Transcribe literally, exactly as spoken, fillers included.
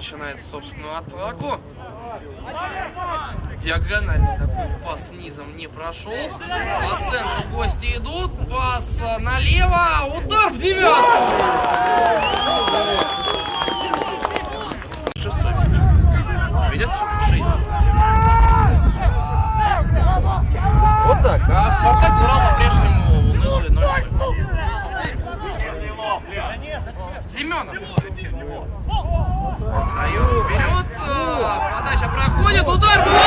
начинает собственную атаку. Диагональный такой пас низом не прошел. По центру гости идут. Пас налево. Удар в девятку. Шестой. Ведет шесть. Вот так. А Спартак играл по-прежнему унылый ноль ноль. Семенов. Дает вперед. Подача проходит. Удар.